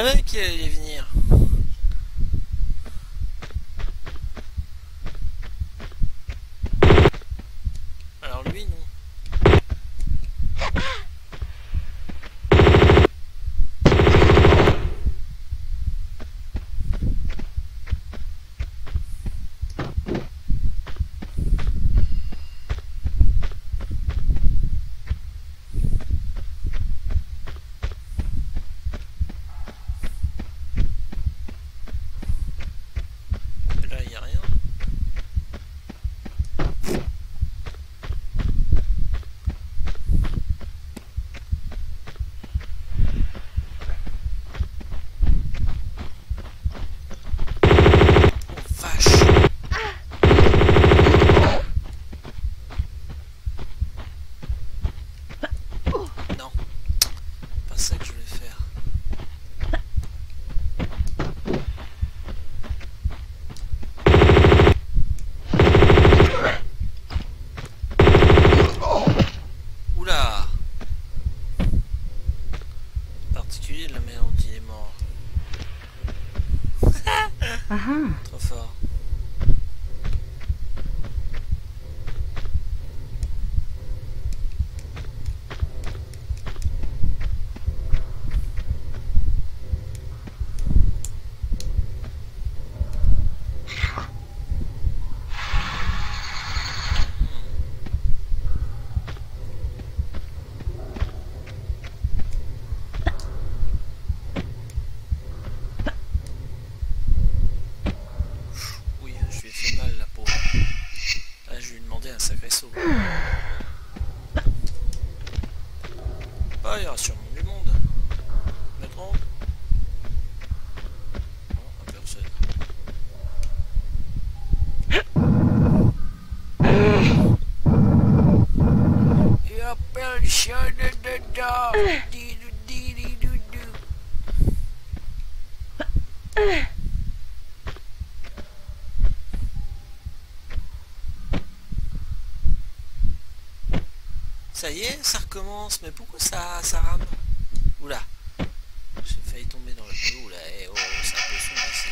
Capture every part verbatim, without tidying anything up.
savais qu'il allait venir. Alors lui, non. Là, il n'y a rien. Trop fort. Ah, il y aura sûrement du monde. Maintenant. Non, pas personne. Il y a personne dedans. Ça y est, ça recommence, mais pourquoi ça, ça rame? Oula, j'ai failli tomber dans le flou là, et oh, c'est un peu sombre ici.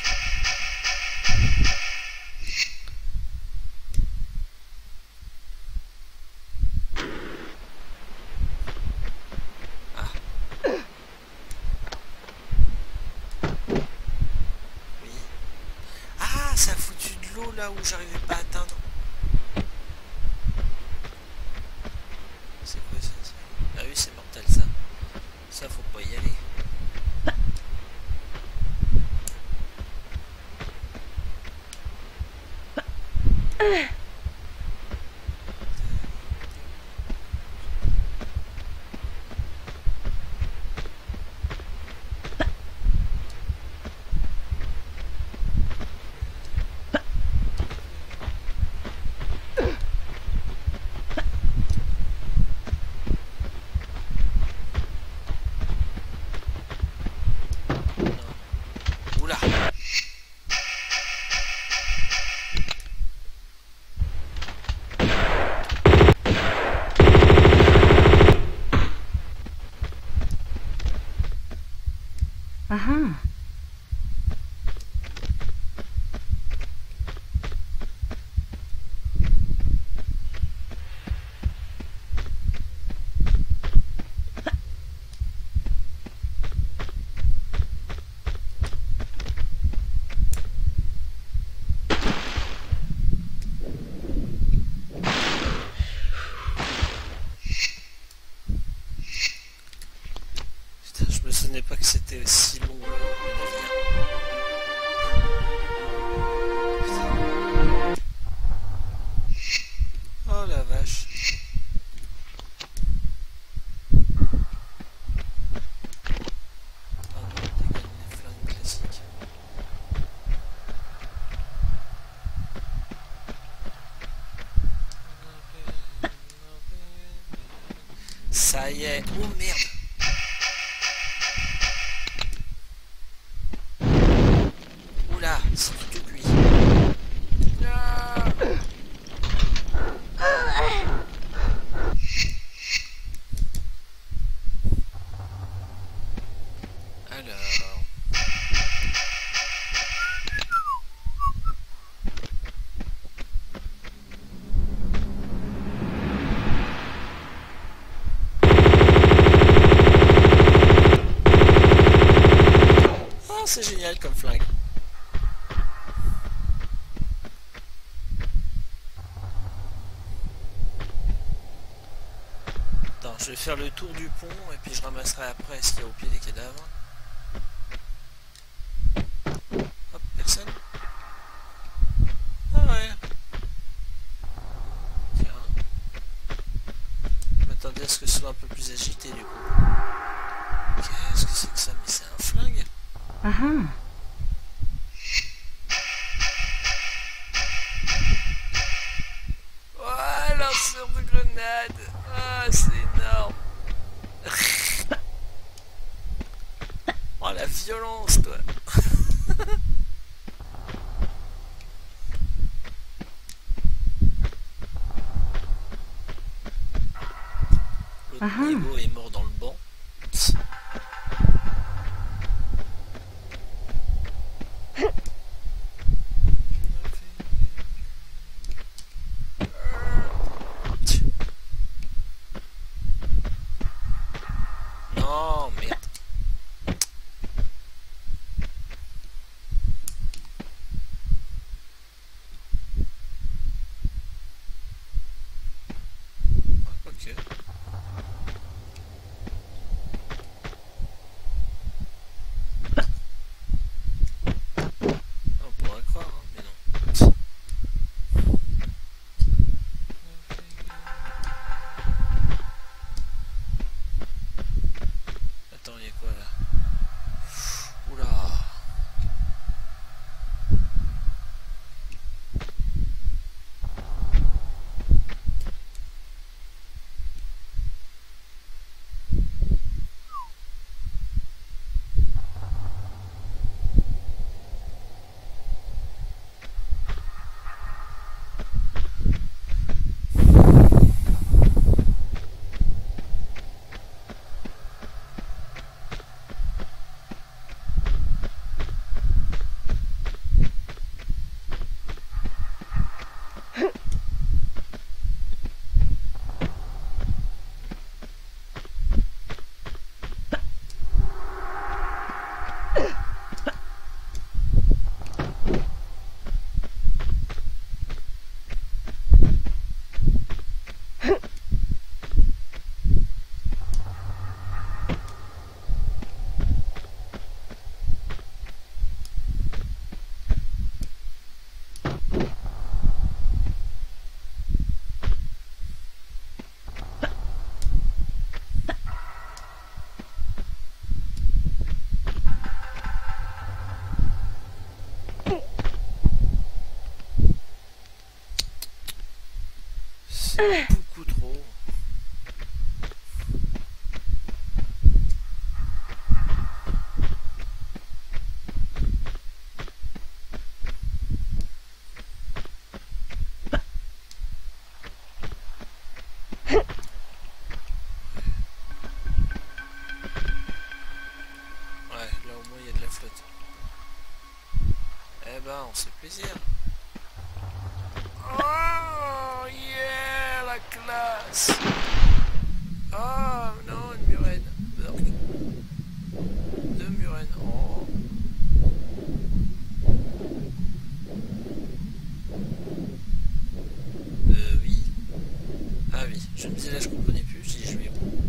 Ah. Oui. Ah, ça a foutu de l'eau là où j'arrivais pas à atteindre. C'est quoi ça? Ah oui, c'est mortel ça. Ça, faut pas y aller. Uh-huh. Putain, je me souvenais pas que c'était si long. Oh la vache. Ah non, des flingues classiques. Ça y est. Oh merde. Oula, c'est tout cuit. Alors... c'est génial comme flingue. Attends, je vais faire le tour du pont et puis je ramasserai après ce qu'il y a au pied des cadavres. Hop, personne. Ah ouais. Tiens. Je m'attendais à ce que ce soit un peu plus agité du coup. Qu'est-ce que c'est que ça? Mais c'est un flingue? Uh-huh. Oh, lanceur de grenade! Ah, c'est énorme! Oh, la violence, toi! L'autre Uh-huh. Diego est mort dans le banc. Non, merde. Ah, ok. On pourrait croire, hein, mais non. Attends, il y a quoi là? Oula. C'est beaucoup trop. Ouais, là au moins il y a de la flotte. Eh ben, on se fait plaisir. Oh, yeah, la classe. Oh, non, une murène. Burk. Deux murènes. Oh. Euh, oui. Ah oui, je me disais là, je comprenais plus. Je dis, je vais où?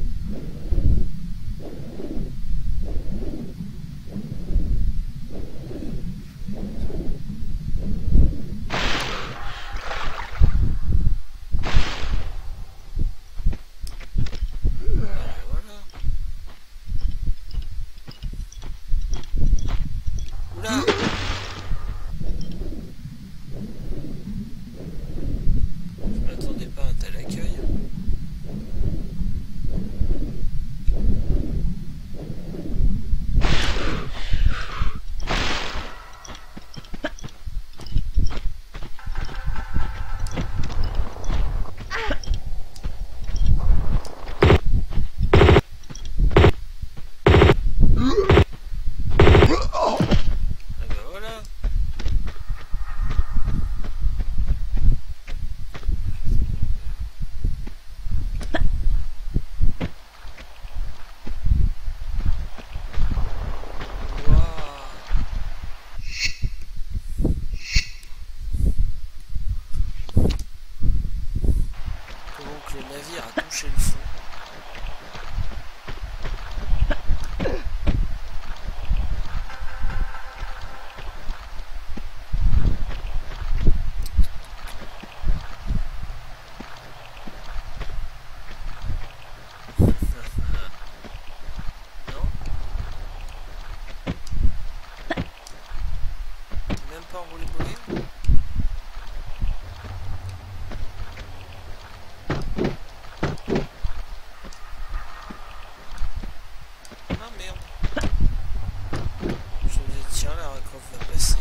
Ah, voilà. prof va passer.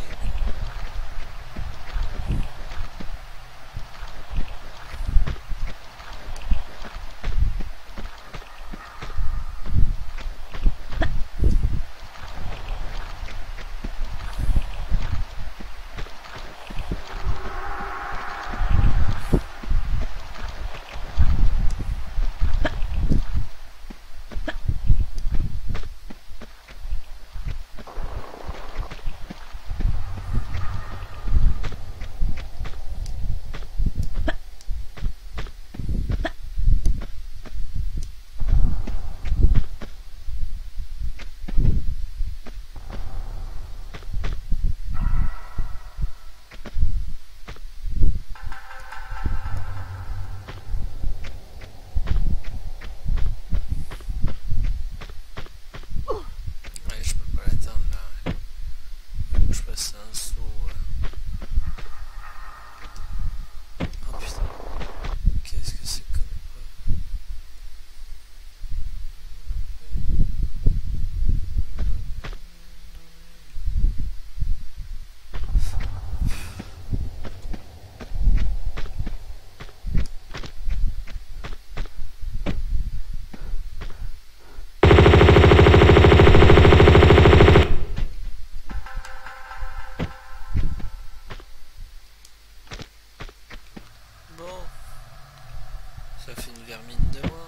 Ça fait une vermine de moi.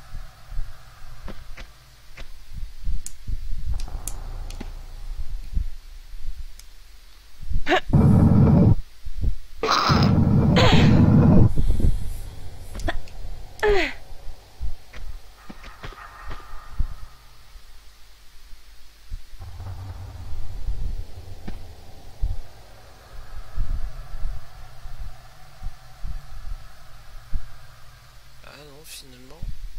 Ah non, finalement.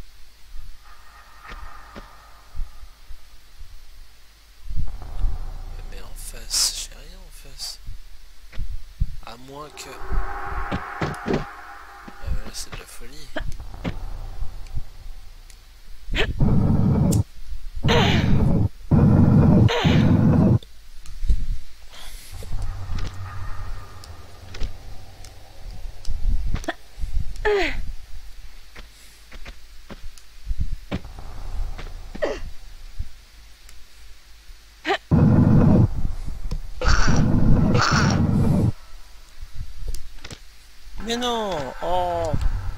Mais en face, j'ai rien en face. À moins que... Ah mais là c'est de la folie. Mais non! Oh!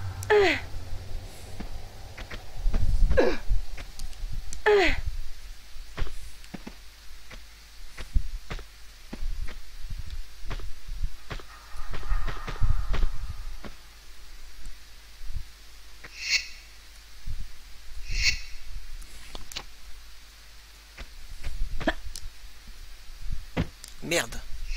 Merde!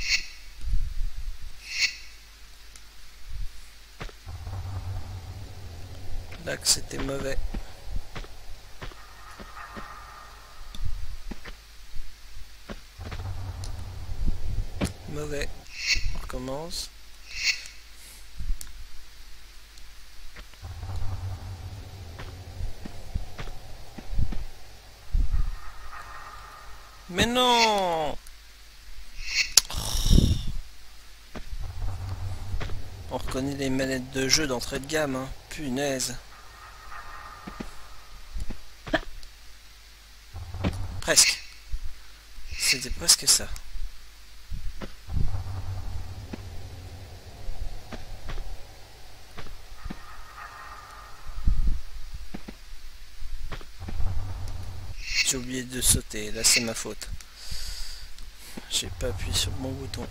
Là que c'était mauvais. Mauvais. On recommence. Mais non! On reconnaît les manettes de jeu d'entrée de gamme, hein. Punaise. Presque. C'était presque ça. J'ai oublié de sauter, là c'est ma faute. J'ai pas appuyé sur le bon bouton.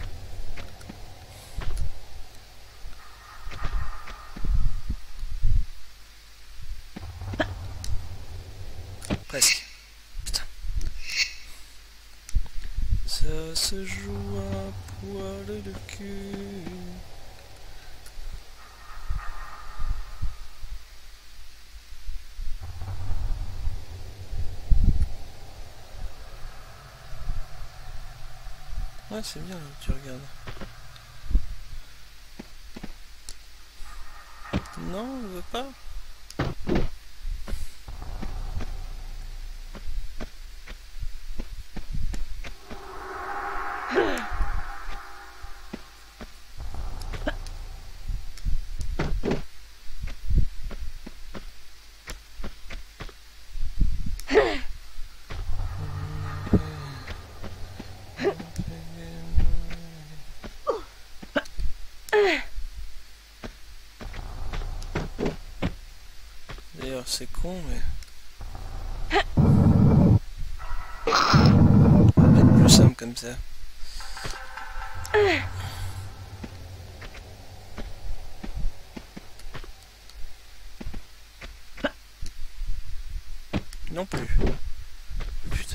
Presque. Putain. Ça se joue à poil de cul. Ouais, c'est bien, tu regardes. Non, on veut pas. D'ailleurs, c'est con, mais... Ça va être plus simple comme ça. Non plus. Putain.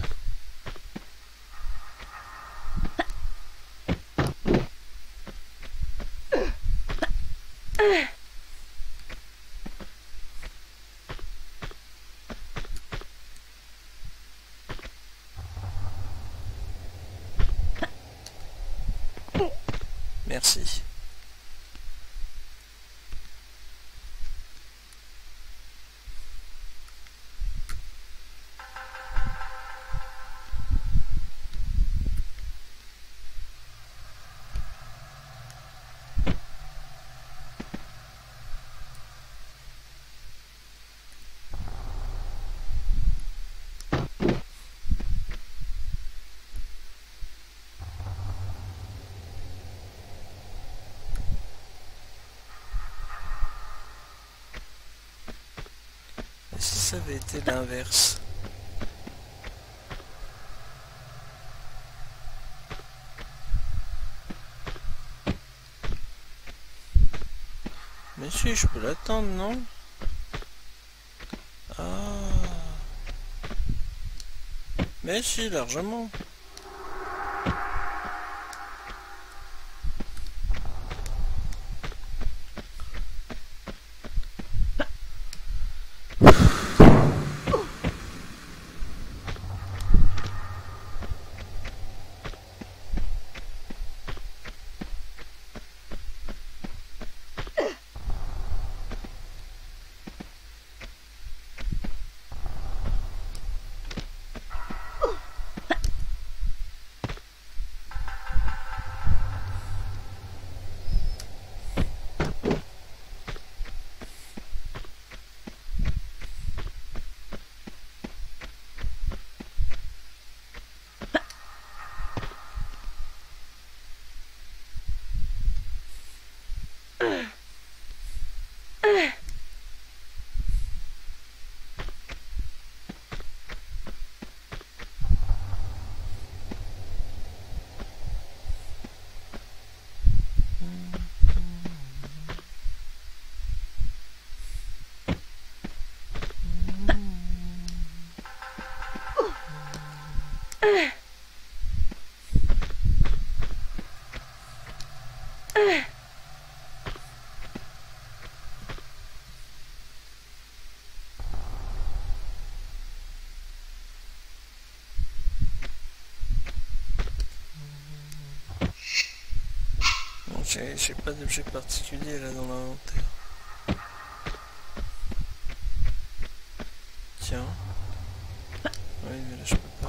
Merci. Et si ça avait été l'inverse? Mais si, je peux l'attendre, non? Ah. Mais si, largement. J'ai pas d'objet particulier là dans l'inventaire. Tiens. Oui, mais là je peux pas.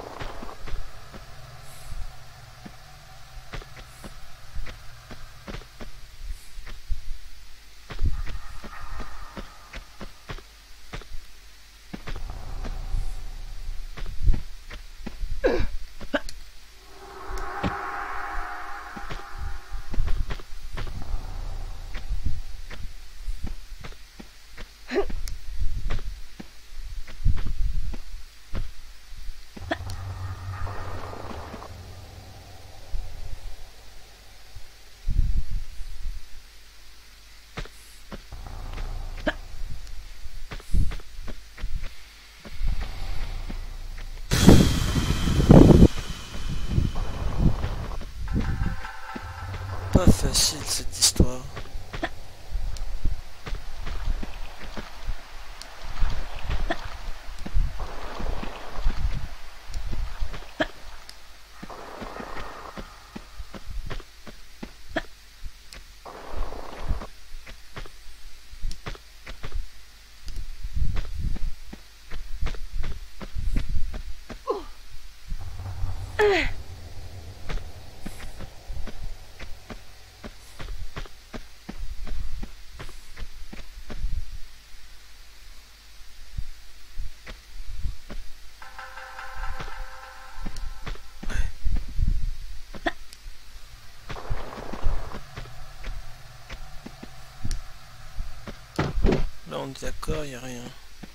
Pas facile cette histoire. on est d'accord, il n'y a rien.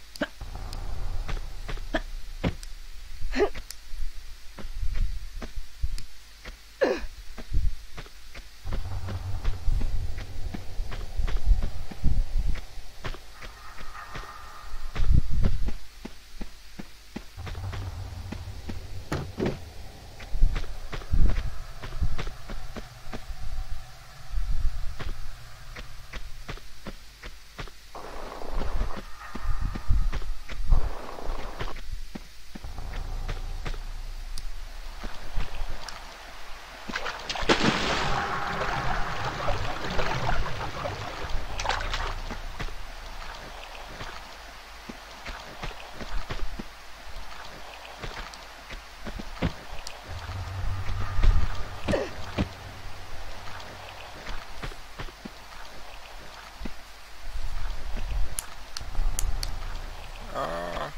Ah.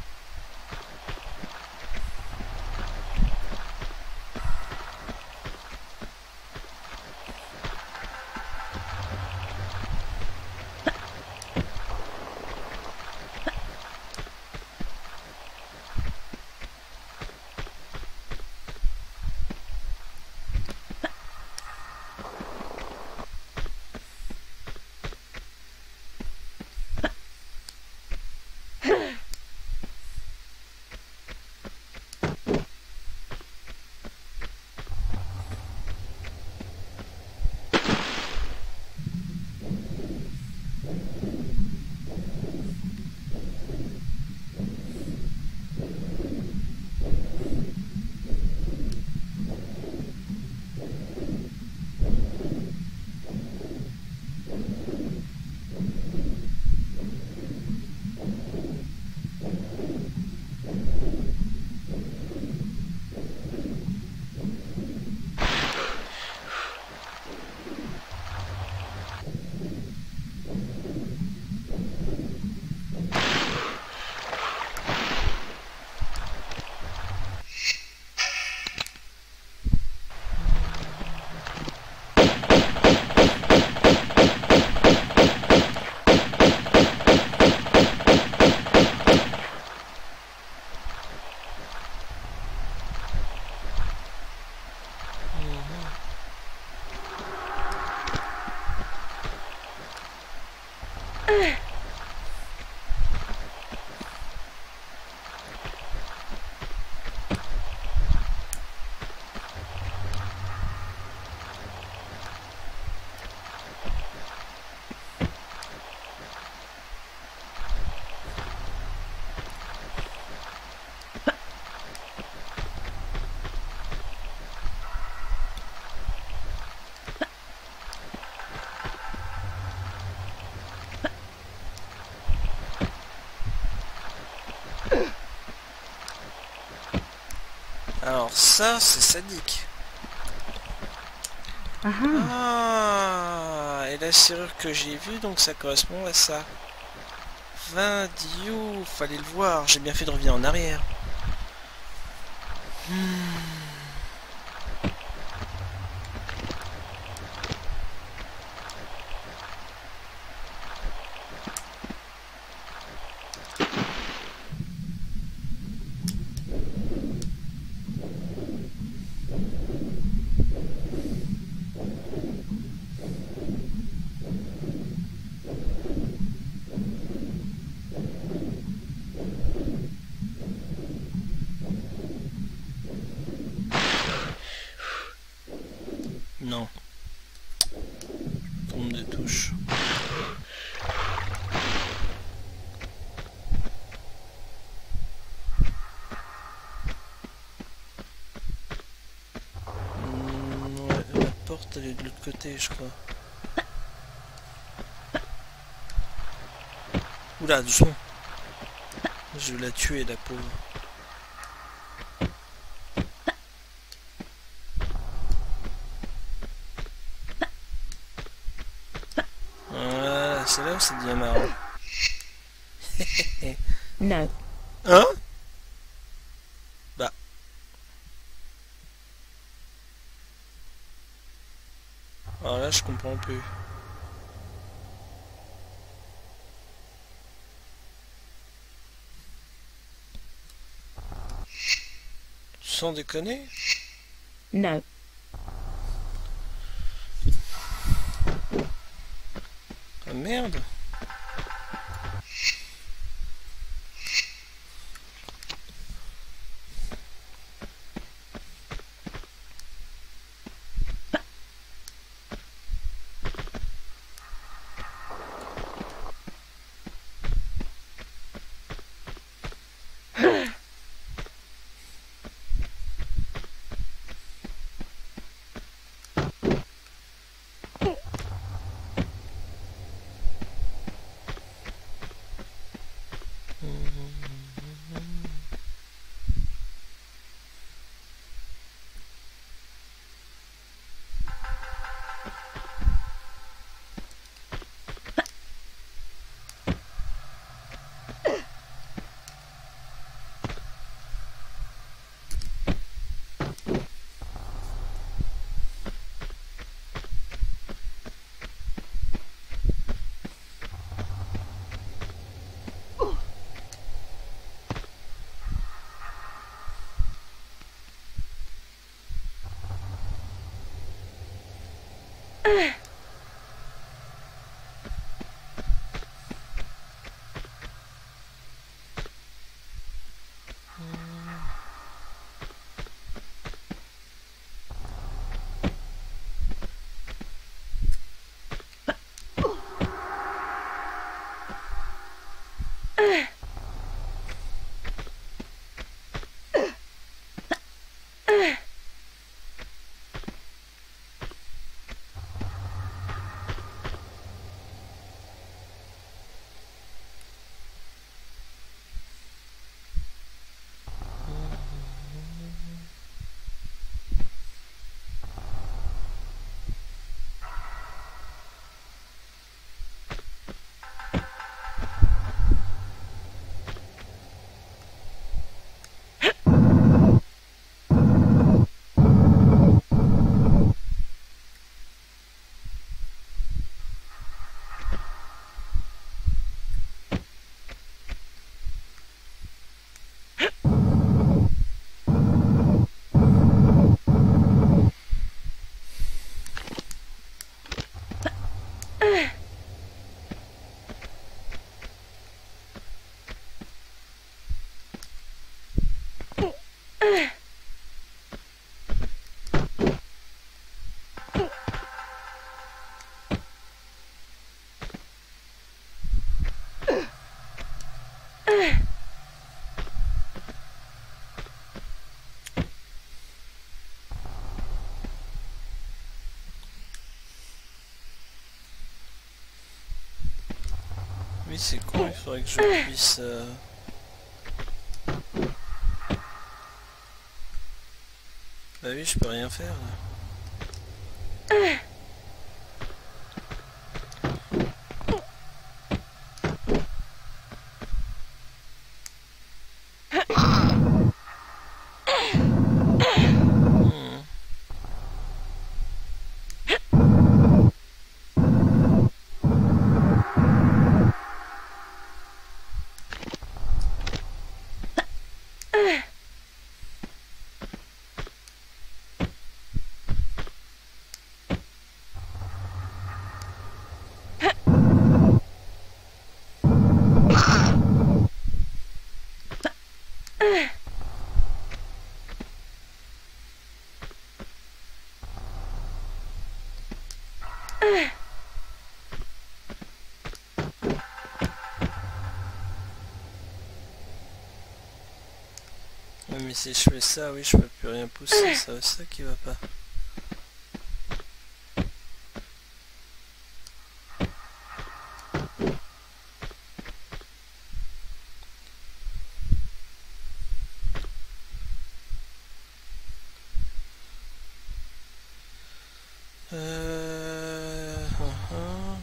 Alors ça, c'est sadique. Uh-huh. Ah, et la serrure que j'ai vue, donc ça correspond à ça. vingt dios, fallait le voir. J'ai bien fait de revenir en arrière. Hmm. Non. Tombe de touche. Hmm, ouais, la porte elle est de l'autre côté, je crois. Oula, du son. Je vais la tuer, la pauvre. Voilà, c'est là où ça devient marrant. No. Hein? Bah. Alors là, je comprends plus. Sans déconner? No. Ah merde. Oui, c'est con, il faudrait que je puisse... Euh... Bah oui, je peux rien faire là. Ouais, mais si je fais ça, oui, je peux plus rien pousser, c'est ça qui va pas. Euh... Uh -huh.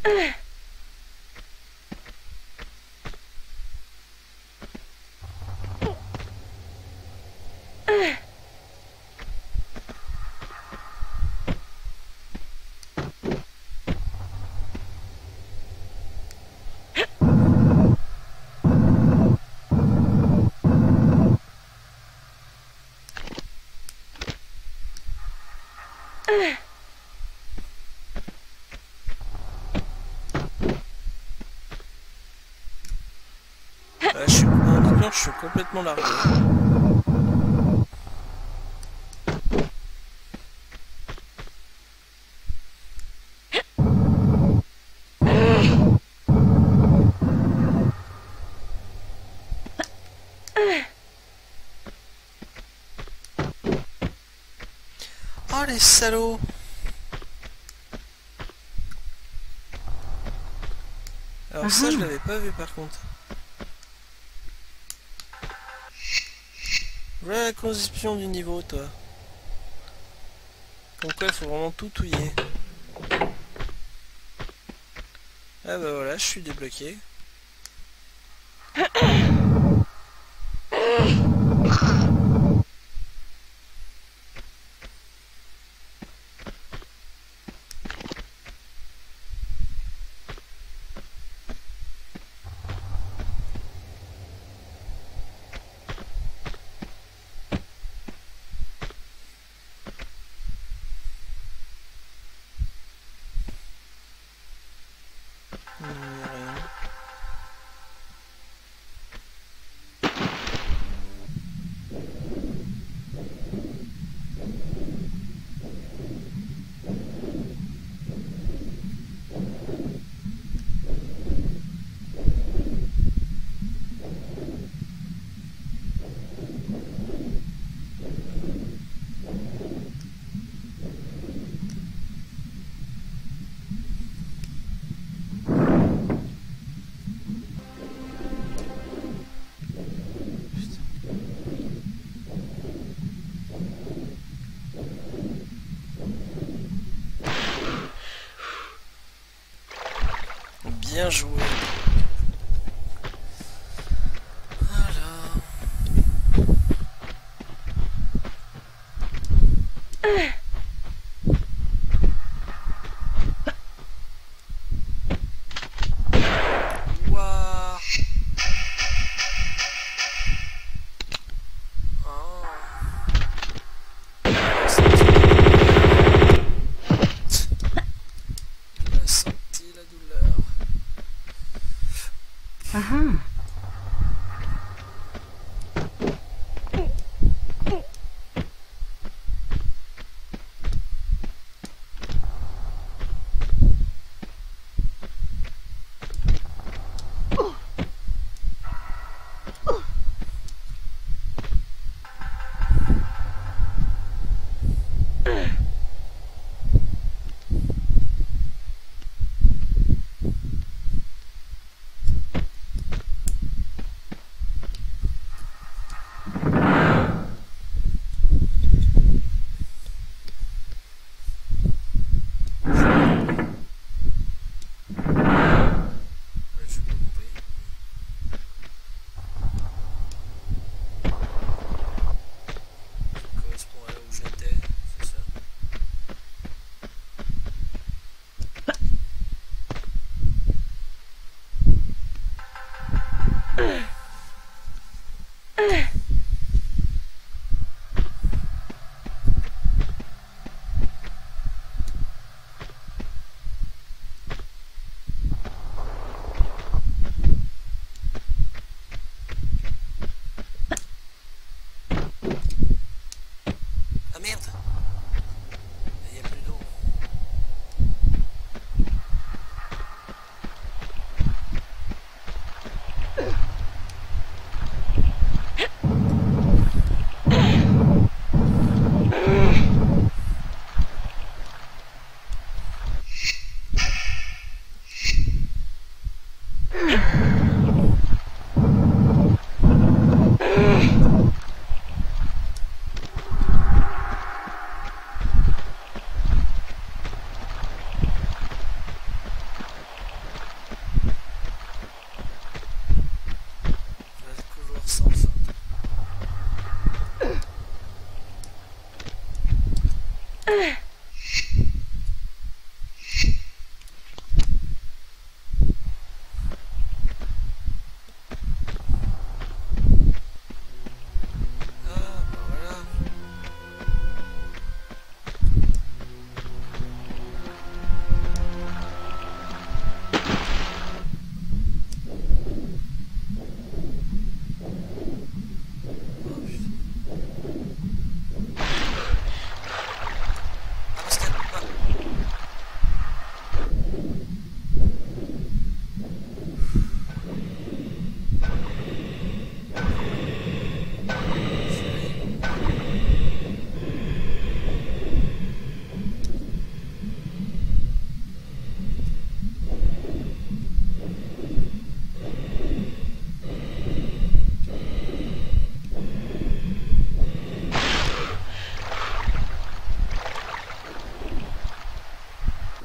Là, je suis... Honnêtement, je suis complètement largué. Oh les salauds! Alors uh-huh. Ça je l'avais pas vu par contre. Voilà la conception du niveau toi. Donc quoi il faut vraiment tout touiller. Ah bah voilà je suis débloqué. Bien joué. Voilà. Uh-huh.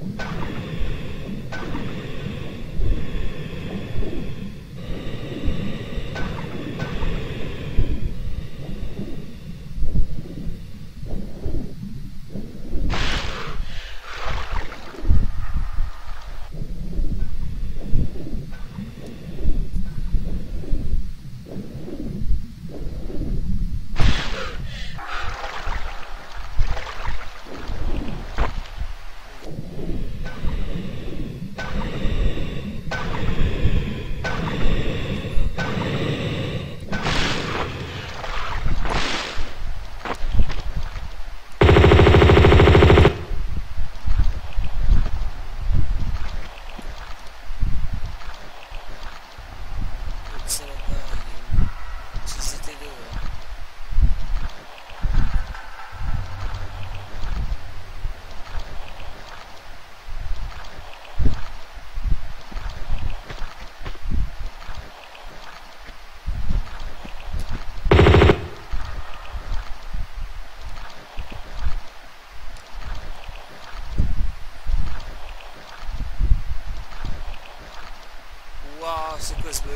Waouh, c'est quoi ce bug?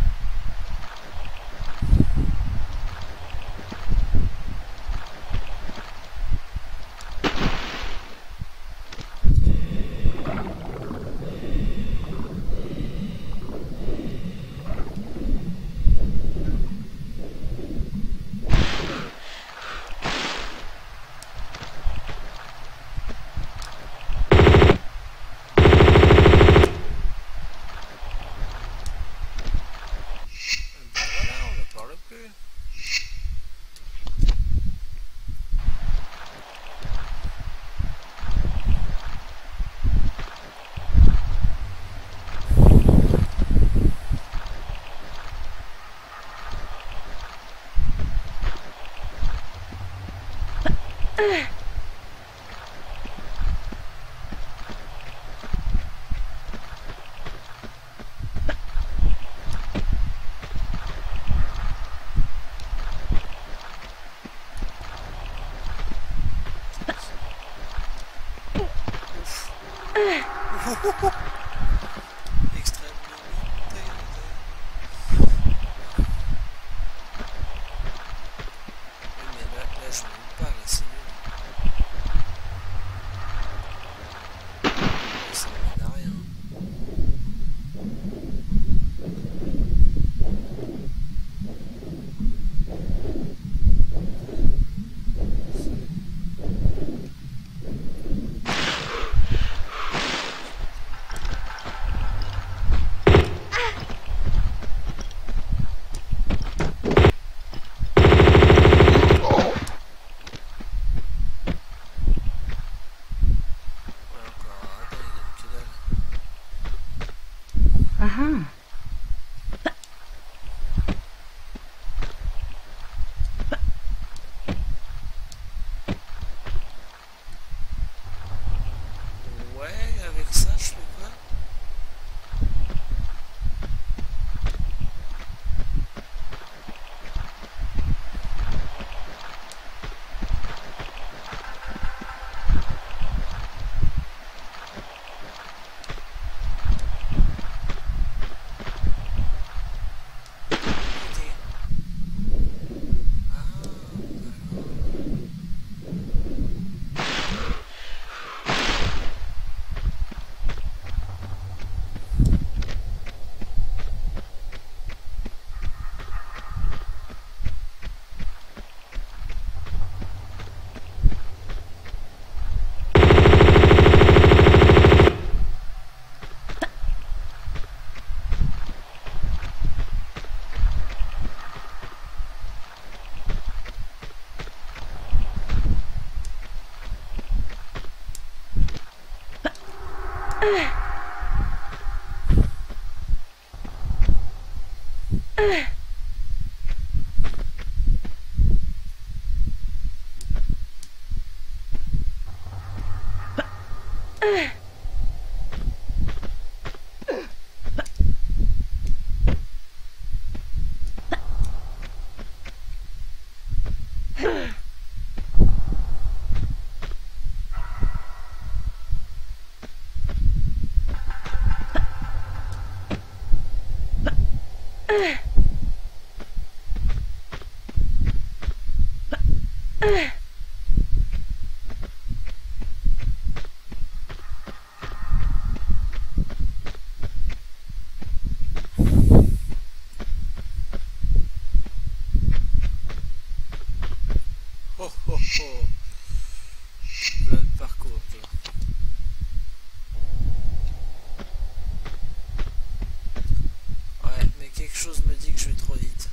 Extrême limite. Oui, mais là, là je ne pas, là c'est nul. Ça ne mène à rien. Uh-huh. Ouais, avec ça, je fais quoi? Oh oh oh. Voilà le parcours. Toi. Ouais, mais quelque chose me dit que je vais trop vite.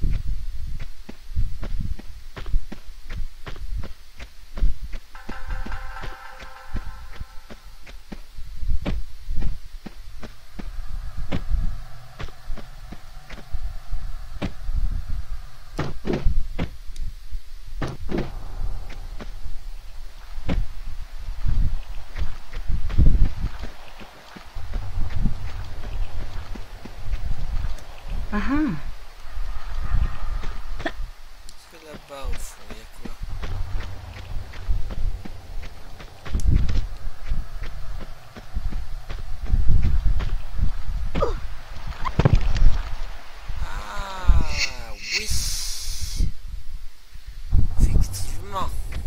Uh-huh. Parce que là-bas, au fond, il y a quoi? Ah, oui. Effectivement.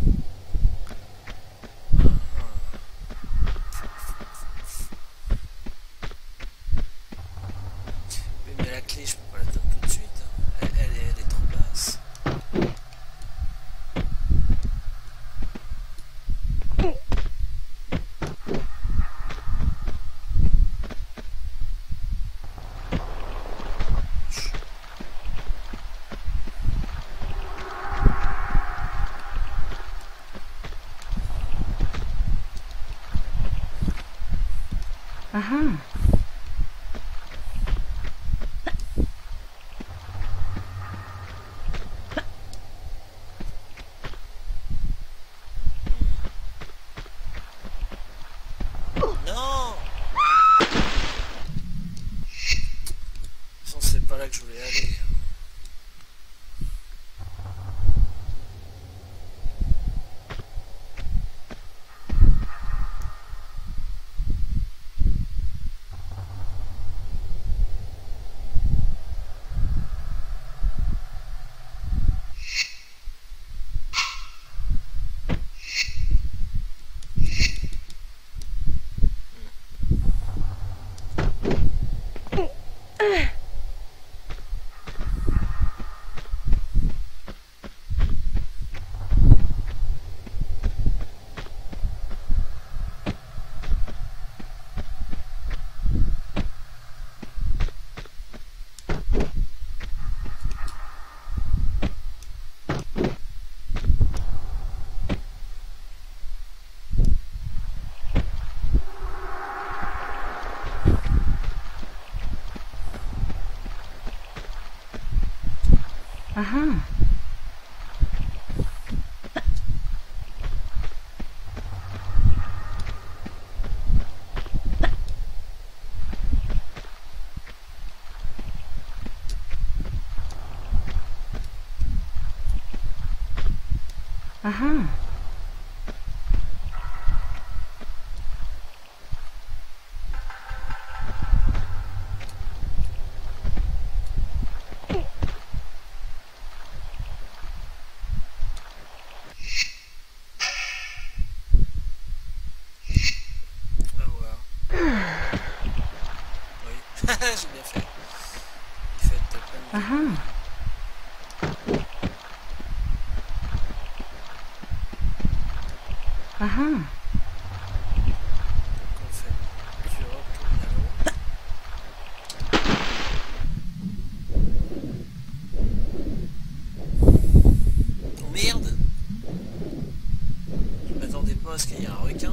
Oui, mais la clé, je peux pas la donner tout de suite. Elle, elle, est, elle est trop basse. Uh-huh. Non! C'est pas là que je voulais aller. Uh-huh. Uh-huh. Ah ouais. Oui, j'ai bien fait. Il fait plein de... Uh-huh. Uh-huh. Donc on fait, tu retournes là-haut. Oh merde! Je m'attendais pas à ce qu'il y ait un requin.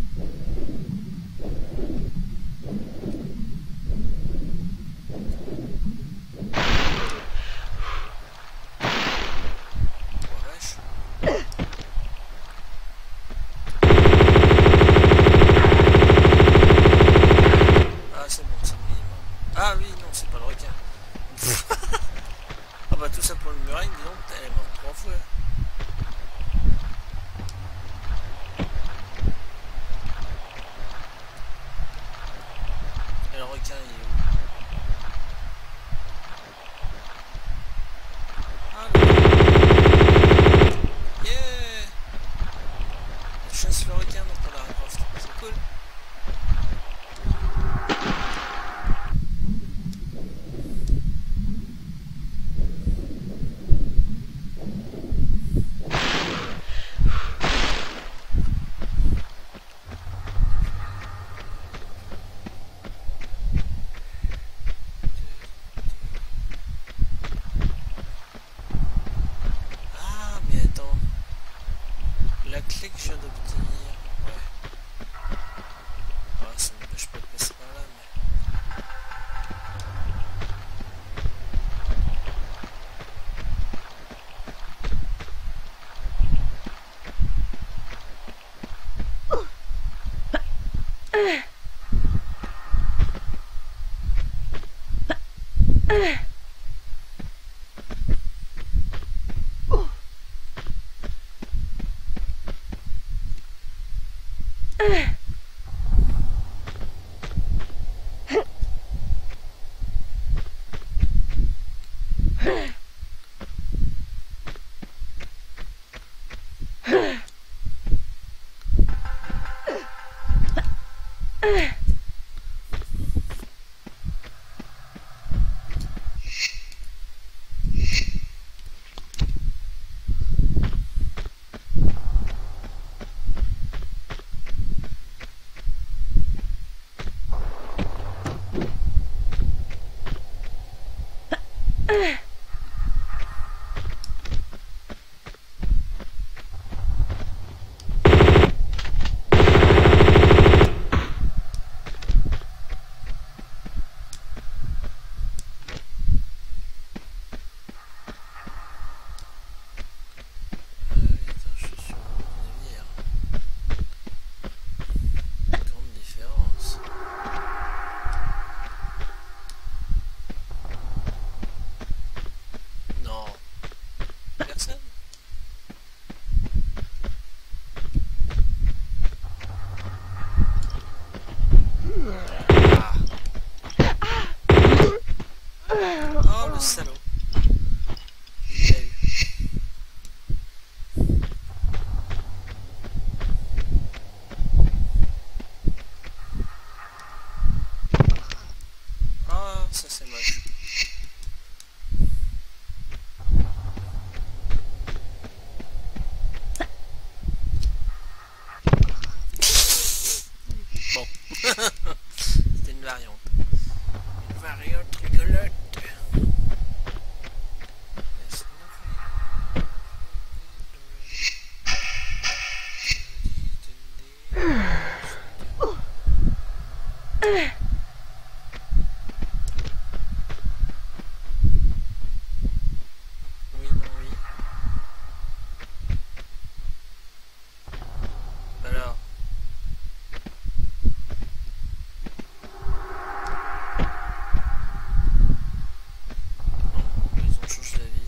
Oh vache. Ah c'est bon, c'est bon. Ah oui, non, c'est pas le requin. Ah bah tout ça pour le muraille, dis donc, elle est morte trois fois. Et le requin il est où? C'était une variante. Une variante rigolote. Oui, non, oui. Alors. Ils ont changé d'avis.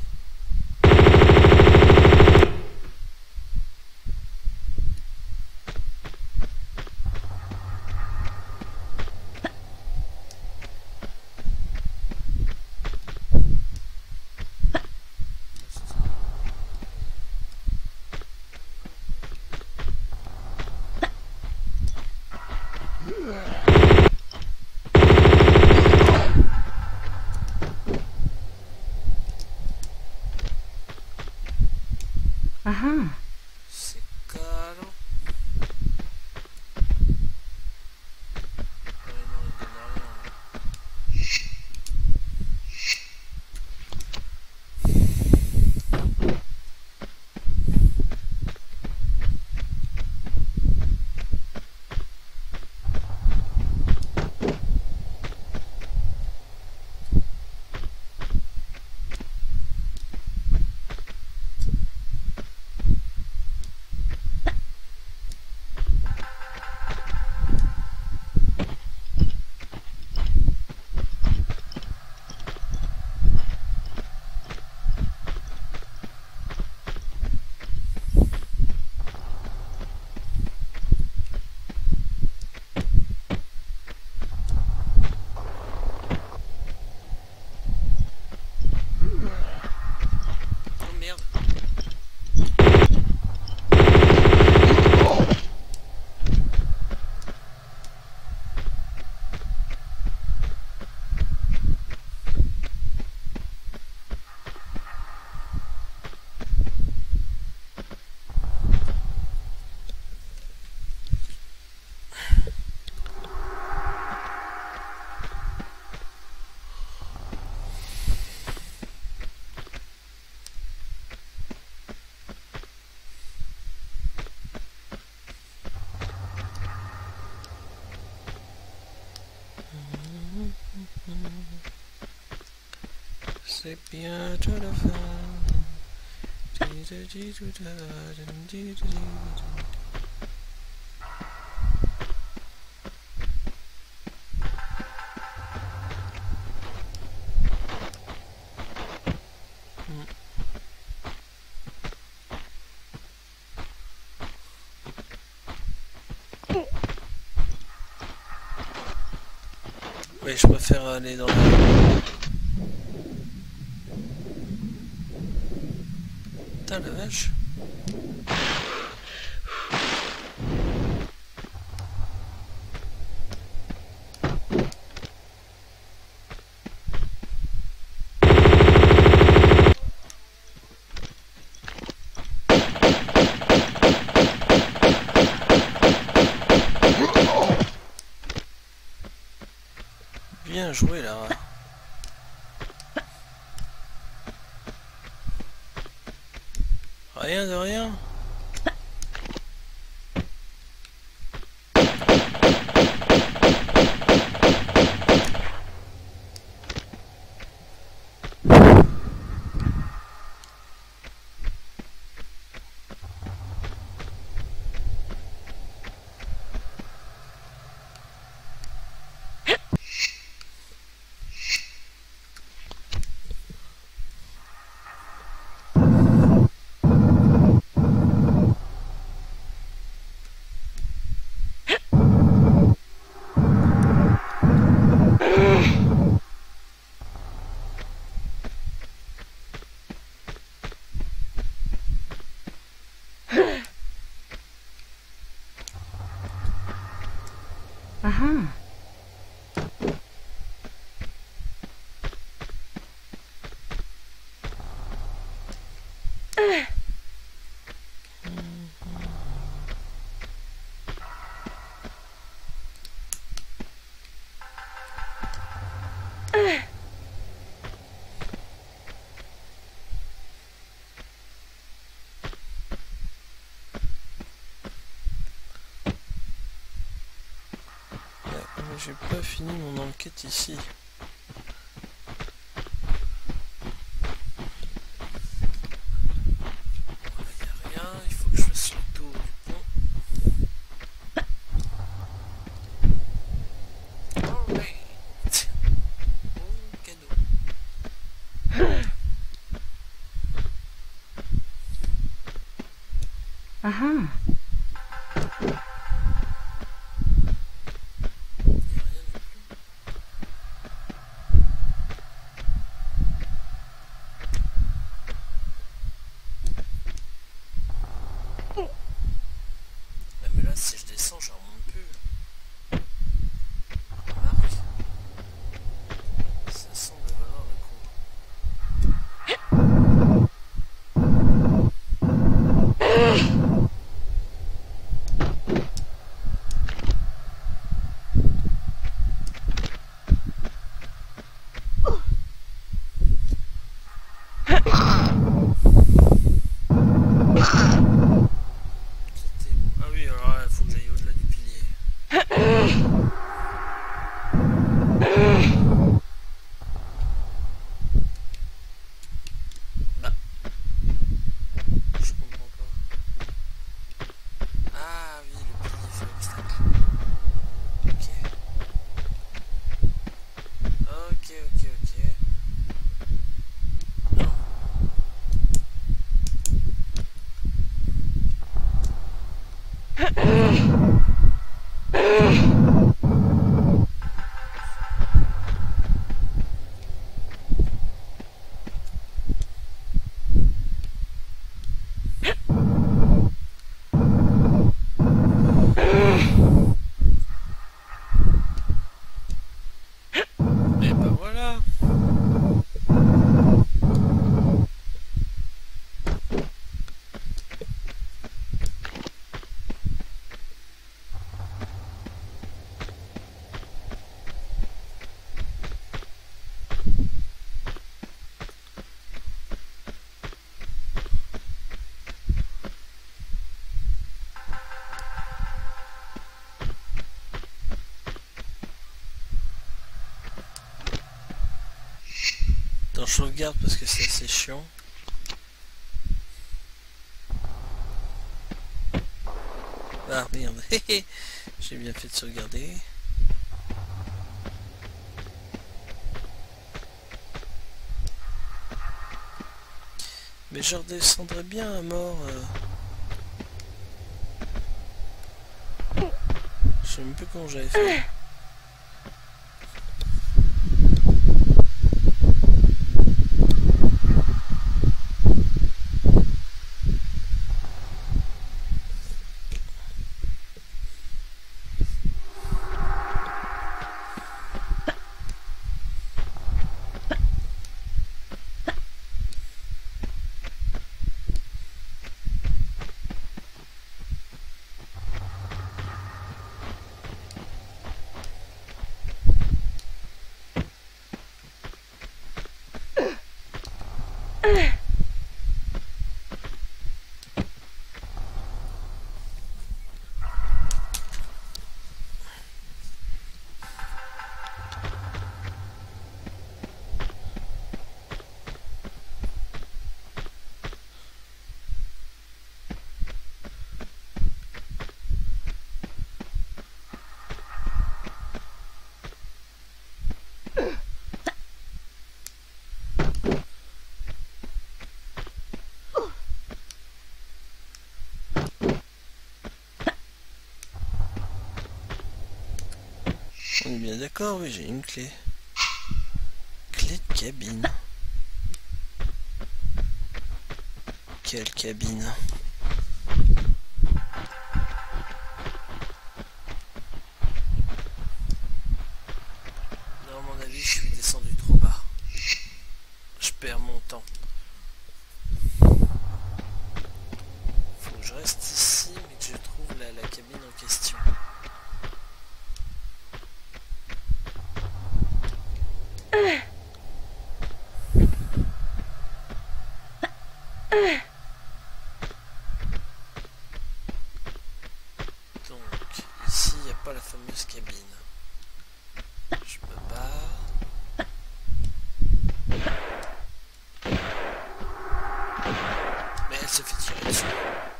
Ajá. C'est caro. Ouais, non, il donne rien, là. Oh merde. C'est bientôt la fin. Ouais, je préfère aller dans la... Putain la vache. Bien joué là. Rien de rien. Aha. J'ai pas fini mon enquête ici. Voilà, y a rien, il faut que je fasse le tour du pont. Alright. Bon cadeau. Aha. Mais là, si je descends, je remonte plus. Remarque. Ça semble valoir le coup. C'était où? Ah oui, alors il faut que j'aille au-delà du pilier. Bah. Je comprends pas. Ah oui, le pilier fait obstacle. Ok. Ok, ok, ok. Non. Et bah voilà. Attends, je sauvegarde parce que c'est assez chiant. Ah merde, j'ai bien fait de sauvegarder. Mais je redescendrais bien à mort. Euh... Je sais même plus comment j'avais fait. On est bien d'accord, oui, j'ai une clé. Clé de cabine. Quelle cabine? Non, à mon avis, je suis descendu trop bas. Je perds mon temps. Faut que je reste ici, mais que je trouve la, la cabine en question. Donc, ici, il n'y a pas la fameuse cabine. Je me barre. Mais elle se fait tirer dessus.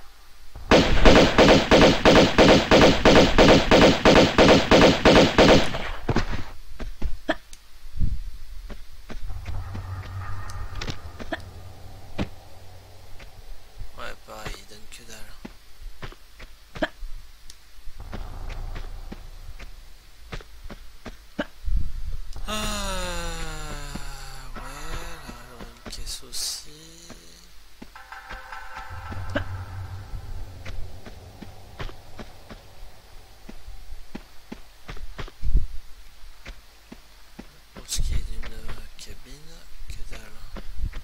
Ouais, pareil, il donne que dalle. Ah, ouais, là, alors une caisse aussi. Pour ce qui est d'une euh, cabine, que dalle.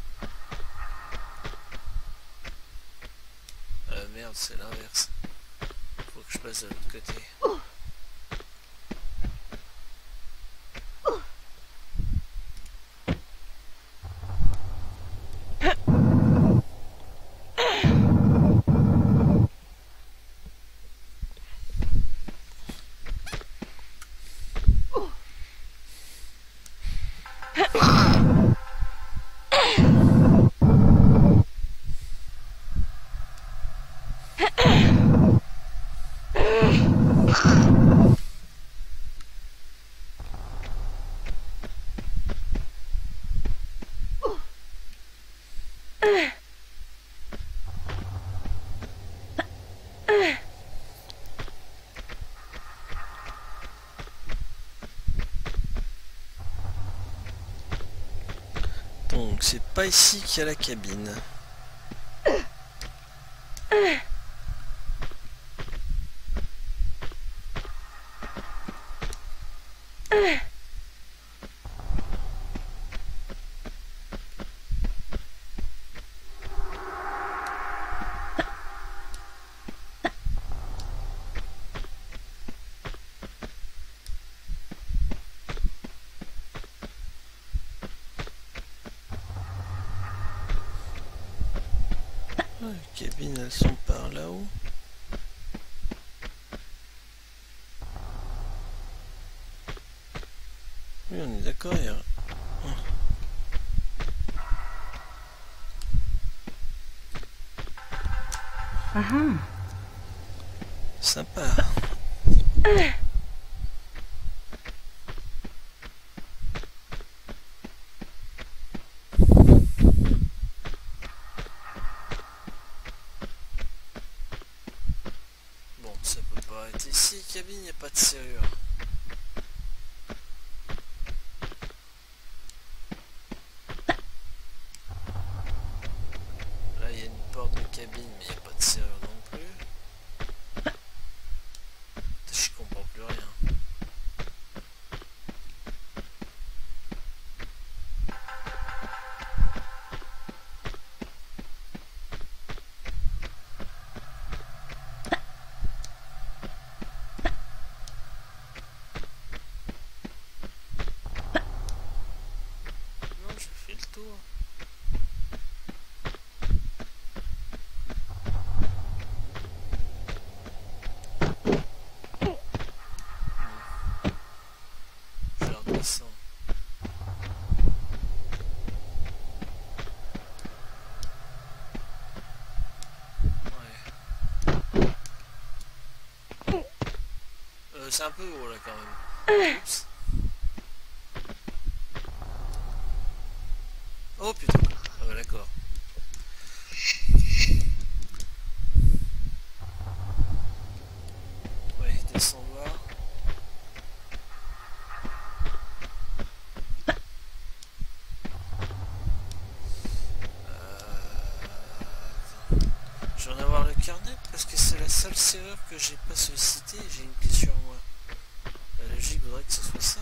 Euh, merde, c'est l'inverse. Faut que je passe de l'autre côté. Donc c'est pas ici qu'il y a la cabine. Les cabines, elles sont par là-haut. Oui, on est d'accord, il y a... Ah ah. Sympa. Bon, ça peut pas être ici, cabine, il n'y a pas de serrure. Là, il y a une porte de cabine, mais il n'y a pas de serrure non plus. Je comprends plus rien. Non, je fais le tour. descend. Ouais. Euh, c'est un peu haut là quand même. Oups. Oh putain. Ah bah d'accord. Ouais, descends voir. Je vais en avoir le carnet parce que c'est la seule serrure que j'ai pas sollicitée. J'ai une clé sur moi. La logique voudrait que ce soit ça.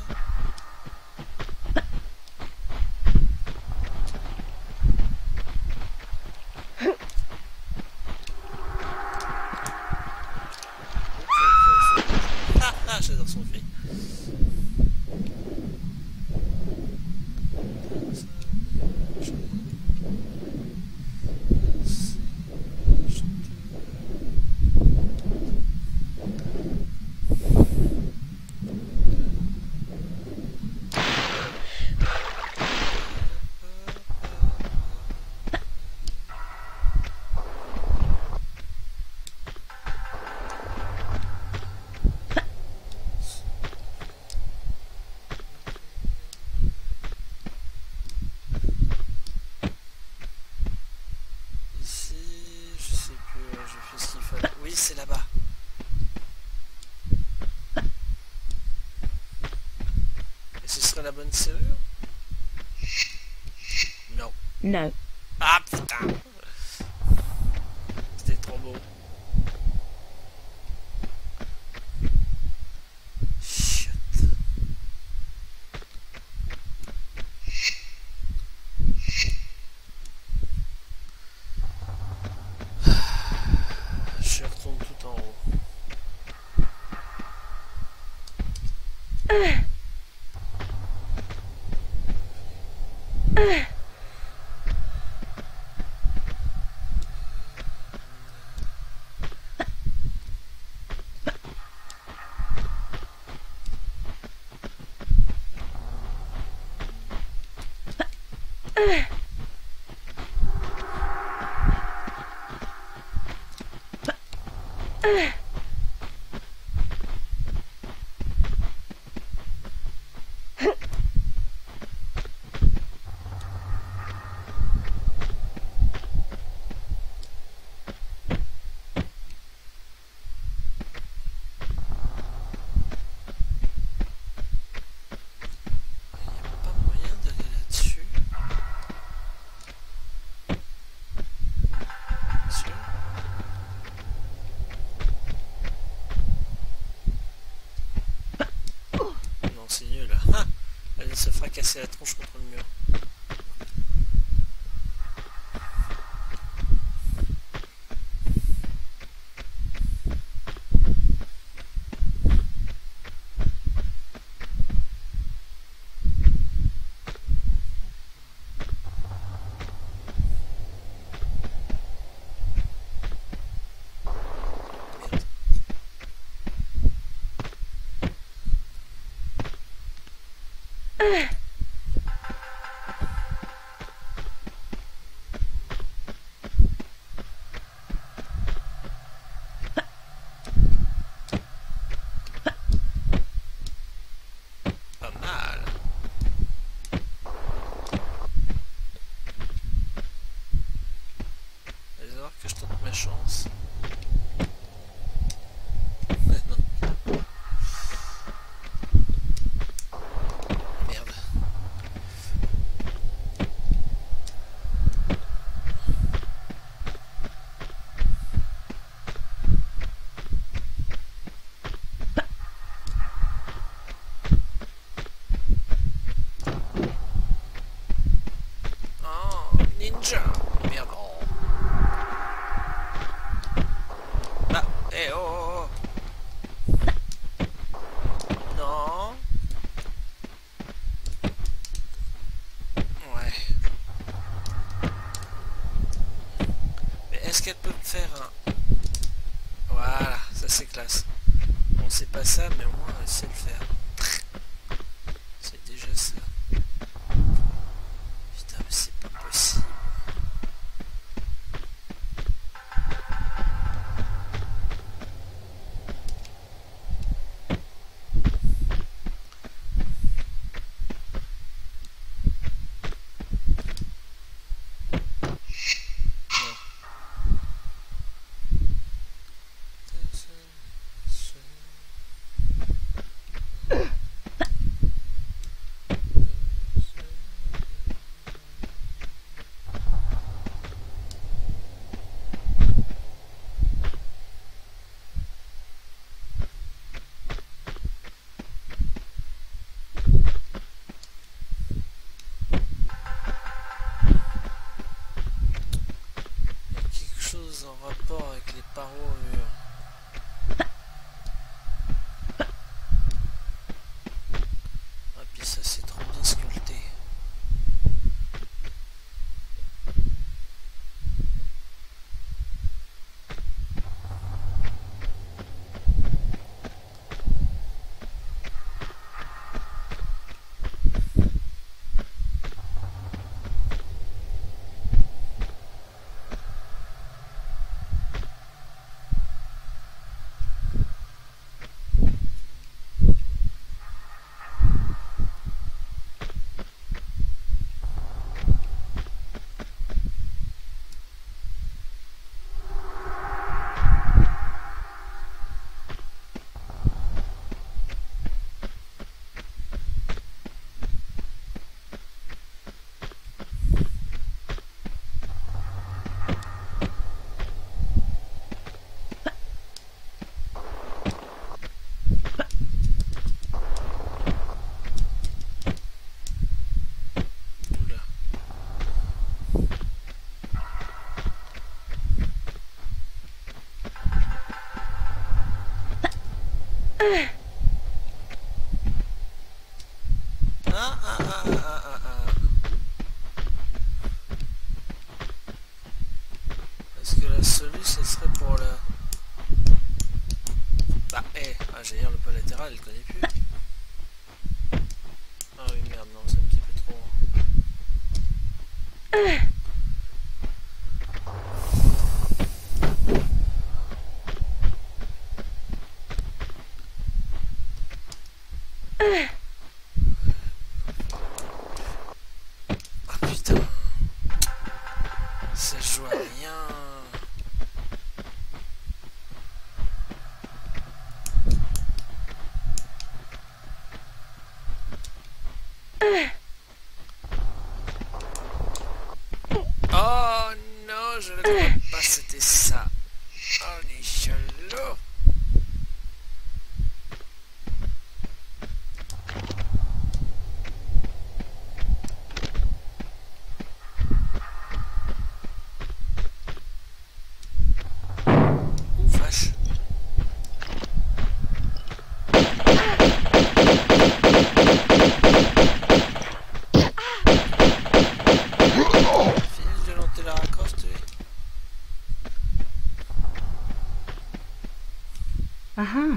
Ah ah, j'adore son cri. C'est là-bas. Et ce serait la bonne serrure? Non. No. Ah putain! C'était trop beau. Chut. Je retourne tout en haut. Uh. Uh. Uh. Uh. C'est nul. Ah, elle se fera casser la tronche contre le mur. Uh. Pas mal. Allez voir que je tente ma chance. Non. Merde. Oh, ninja. Merde. Oh. Ah, eh oh, oh, oh. Non. Ouais. Mais est-ce qu'elle peut me faire un... Voilà, ça c'est classe. Bon, c'est pas ça, mais au moins elle sait le faire. C'est déjà parure. Ah, puis ça, c'est trop bien sculpté. Ah, ah, ah, ah, ah, ah. Est-ce que la solution, ce serait pour le... Bah, eh, ah, j'ai dire le pas latéral, elle connaît plus. Ah oui, merde, non, c'est un petit peu trop... Ah putain, ça joue à rien. Oh non, je ne crois pas, c'était ça. Oh les chalots. Ouh vache. Fini de lancer la racrosse, tu es. Uh-huh.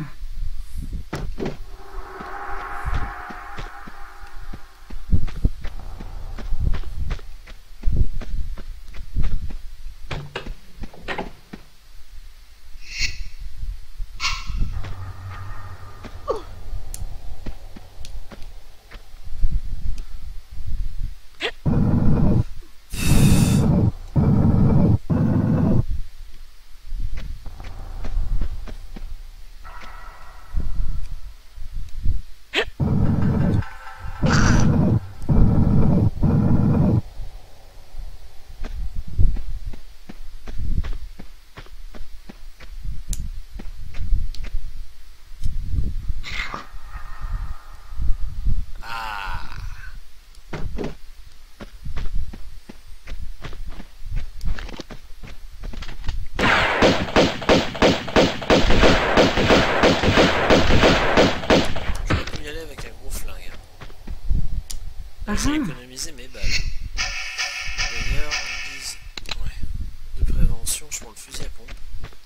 J'ai économisé mes balles. D'ailleurs, on dise... Ouais. De prévention, je prends le fusil à pompe.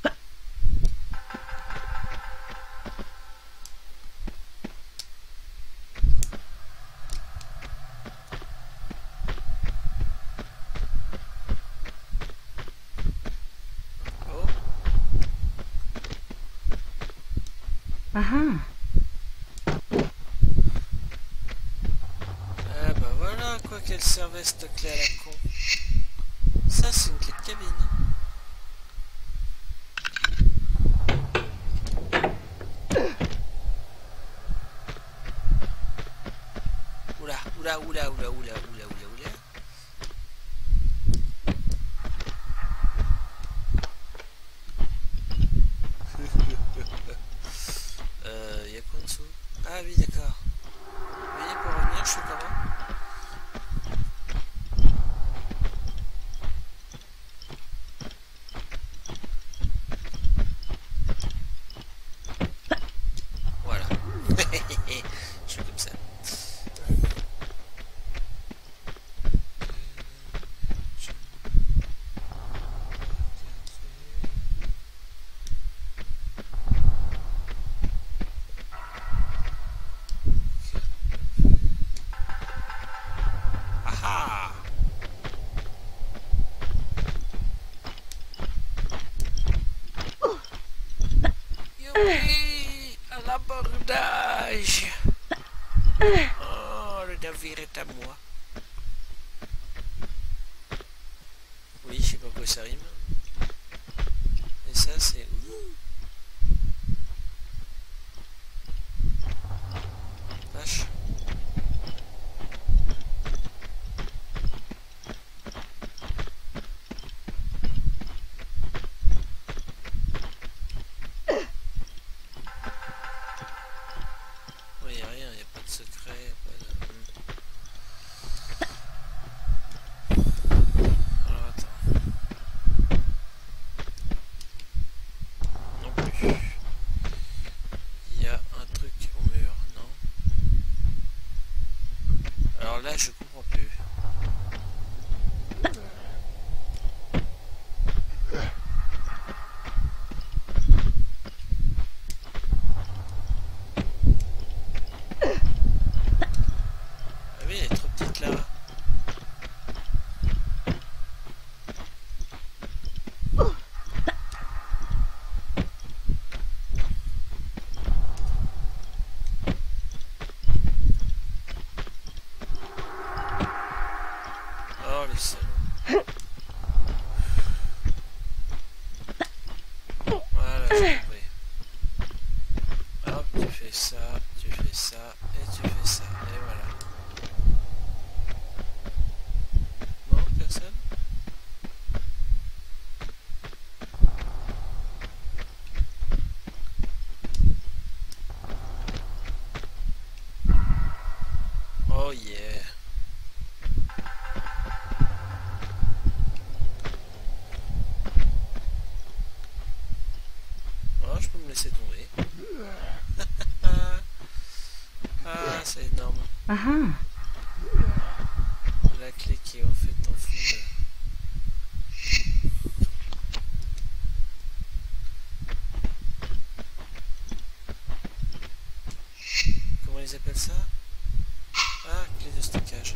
Oh. Uh-huh. Ah bah voilà à quoi qu'elle servait cette clé à la con. Ça c'est une clé de cabine. Oula, oula, oula, oula, oula, oula, oula, oula. euh, y'a quoi en dessous? Ah oui, d'accord. Vous voyez, pour revenir, je fais comment? l'abordage. Oh, le navire est à moi. Oui, je sais pas quoi ça rime. Et ça, c'est... Vache. Il n'y a rien, il n'y a pas de secret, y a pas de... Alors attends. Non plus. Il y a un truc au mur, non? Alors là, je comprends plus. Voilà, j'ai compris. Hop, tu fais ça, tu fais ça, et tu fais ça, et voilà. Non, personne? Oh yeah. Je peux me laisser tomber. Ah, c'est énorme. Uh-huh. La clé qui est en fait en fond de... Comment ils appellent ça? Ah, clé de stockage.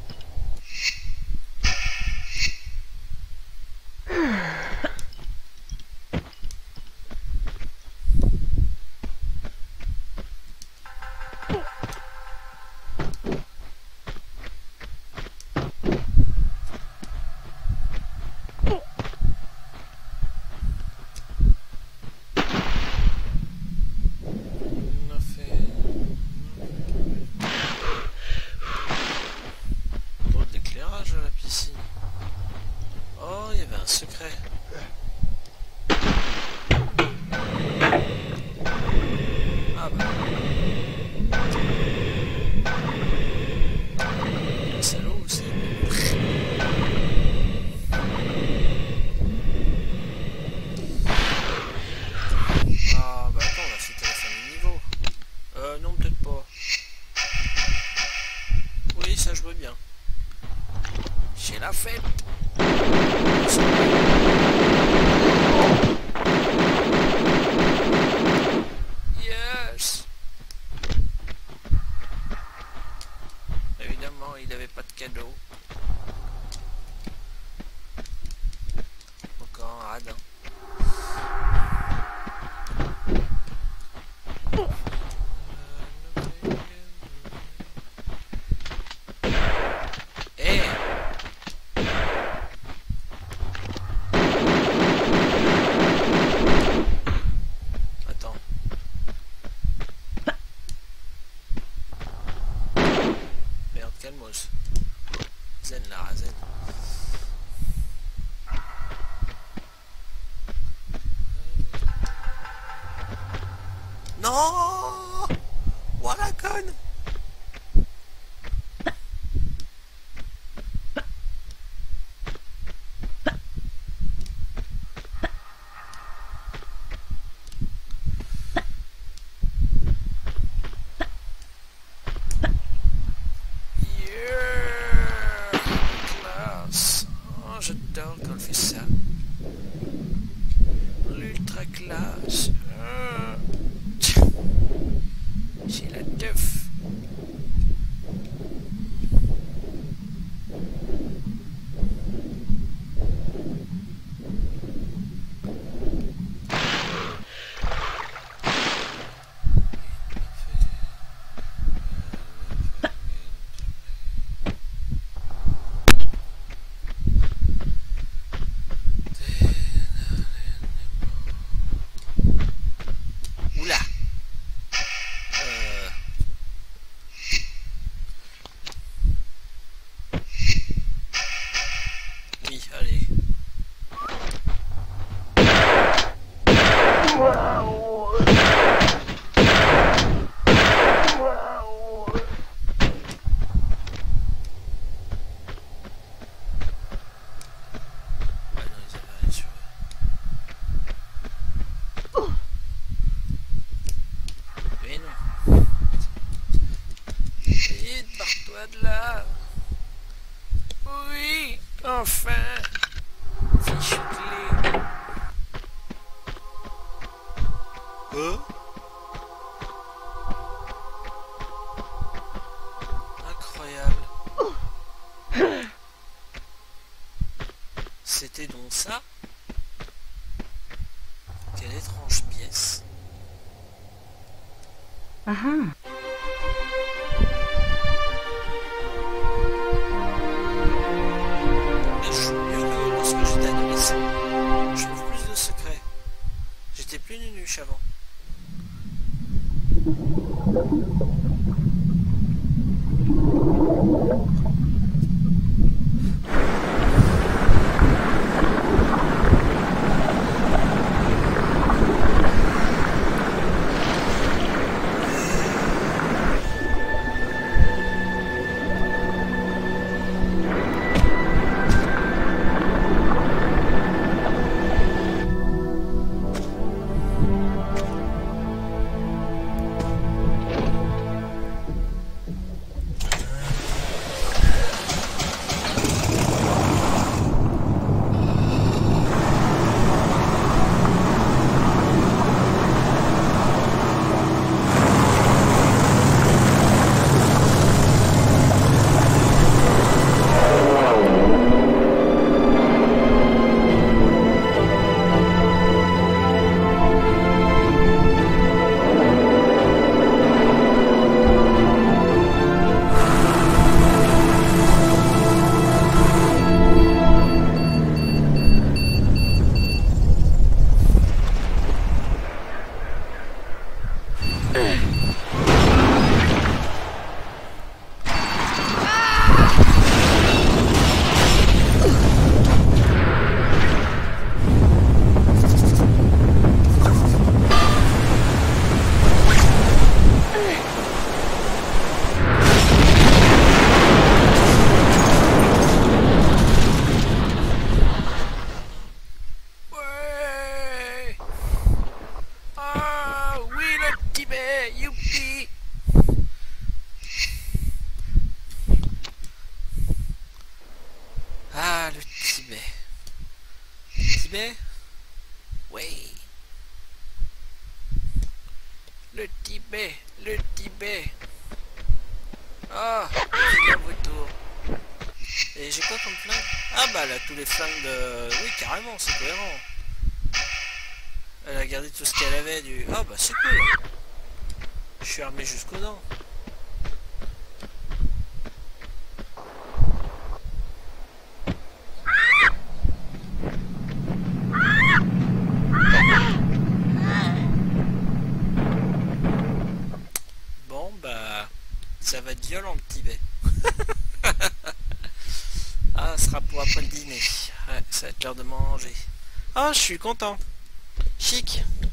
Oh, il y avait un secret. Ah bah. Un salaud aussi. Ah bah attends, on a fait à la fin du niveau. Euh, non, peut-être pas. Oui, ça je veux bien. J'ai la fête. Yes. Évidemment, il n'avait pas de cadeau. Encore un radin. Calmos. Zen là, zen. Non! Voilà conne! J'adore quand on fait ça. L'ultra classe. Euh... Barre-toi de là. Oui, enfin. Fichu clé. Oh. Incroyable. C'était donc ça? Quelle étrange pièce. Uh-huh. Mais je joue mieux que lorsque j'étais adolescent. Je trouve plus de secrets. J'étais plus nunuche avant. Tibet? Oui. Le Tibet, le Tibet. Ah, le retour. Et j'ai quoi comme flingue? Ah bah elle a tous les flingues de... Oui, carrément, c'est cohérent. Elle a gardé tout ce qu'elle avait du... Ah bah c'est cool. Je suis armé jusqu'aux dents. Bon bah... ça va être violent le Tibet. Ah, ce sera pour après le dîner. Ouais, ça va être l'heure de manger. Ah, je suis content. Chic.